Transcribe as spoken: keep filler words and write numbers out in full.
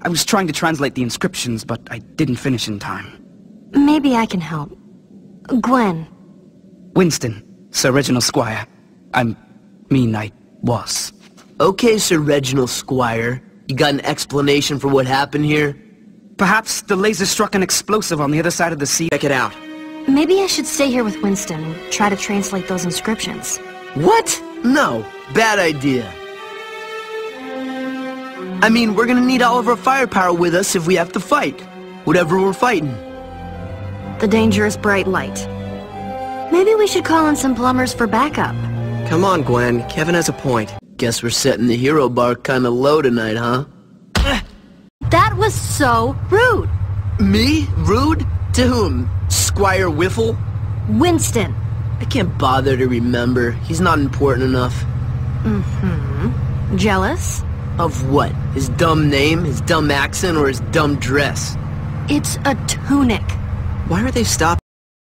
I was trying to translate the inscriptions, but I didn't finish in time. Maybe I can help. Gwen. Winston, Sir Reginald Squire. I'm... mean, I was. Okay, Sir Reginald Squire. You got an explanation for what happened here? Perhaps the laser struck an explosive on the other side of the sea. Check it out. Maybe I should stay here with Winston and try to translate those inscriptions. What? No. Bad idea. I mean, we're gonna need all of our firepower with us if we have to fight. Whatever we're fighting. The dangerous bright light. Maybe we should call in some plumbers for backup. Come on, Gwen. Kevin has a point. Guess we're setting the hero bar kinda low tonight, huh? That was so rude! Me? Rude? To whom? Squire Whiffle? Winston. I can't bother to remember. He's not important enough. Mm-hmm. Jealous? Of what? His dumb name, his dumb accent, or his dumb dress? It's a tunic. Why are they stopping?